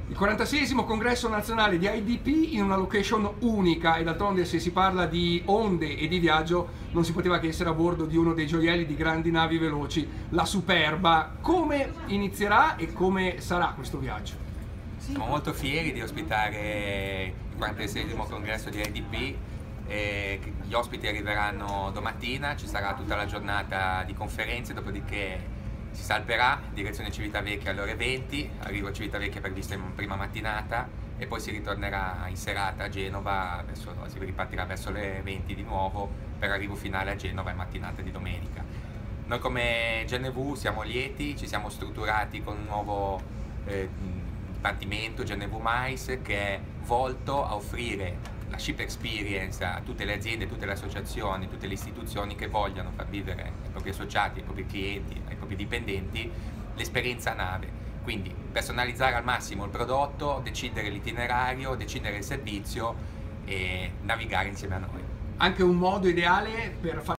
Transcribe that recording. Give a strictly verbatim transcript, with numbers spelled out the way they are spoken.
Il quarantaseiesimo congresso nazionale di I D P in una location unica, e d'altronde se si parla di onde e di viaggio non si poteva che essere a bordo di uno dei gioielli di grandi navi veloci, la Superba. Come inizierà e come sarà questo viaggio? Siamo molto fieri di ospitare il quarantaseiesimo congresso di I D P. E gli ospiti arriveranno domattina, ci sarà tutta la giornata di conferenze, dopodiché si salperà direzione Civitavecchia alle ore venti, arrivo a Civitavecchia prevista in prima mattinata e poi si ritornerà in serata a Genova, verso, si ripartirà verso le venti di nuovo per arrivo finale a Genova in mattinata di domenica. Noi come G N V siamo lieti, ci siamo strutturati con un nuovo eh, dipartimento G N V MICE che è volto a offrire la ship experience a tutte le aziende, tutte le associazioni, tutte le istituzioni che vogliano far vivere ai propri associati, ai propri clienti, ai propri dipendenti l'esperienza nave. Quindi personalizzare al massimo il prodotto, decidere l'itinerario, decidere il servizio e navigare insieme a noi. Anche un modo ideale per fare